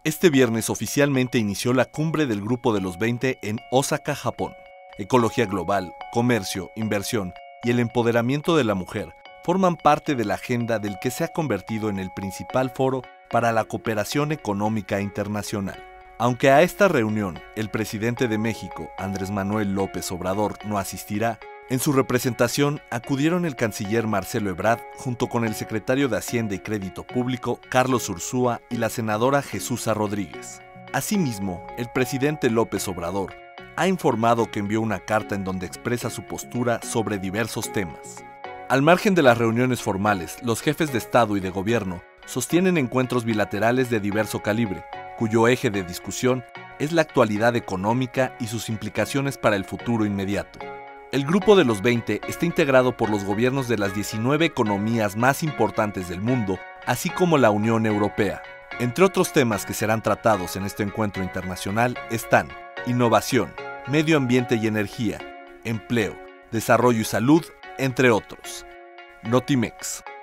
Este viernes oficialmente inició la cumbre del Grupo de los 20 en Osaka, Japón. Ecología global, comercio, inversión y el empoderamiento de la mujer forman parte de la agenda del que se ha convertido en el principal foro para la cooperación económica internacional. Aunque a esta reunión el presidente de México, Andrés Manuel López Obrador, no asistirá, en su representación acudieron el canciller Marcelo Ebrard junto con el secretario de Hacienda y Crédito Público, Carlos Ursúa, y la senadora Jesúsa Rodríguez. Asimismo, el presidente López Obrador ha informado que envió una carta en donde expresa su postura sobre diversos temas. Al margen de las reuniones formales, los jefes de Estado y de Gobierno sostienen encuentros bilaterales de diverso calibre, cuyo eje de discusión es la actualidad económica y sus implicaciones para el futuro inmediato. El Grupo de los 20 está integrado por los gobiernos de las 19 economías más importantes del mundo, así como la Unión Europea. Entre otros temas que serán tratados en este encuentro internacional están innovación, medio ambiente y energía, empleo, desarrollo y salud, entre otros. Notimex.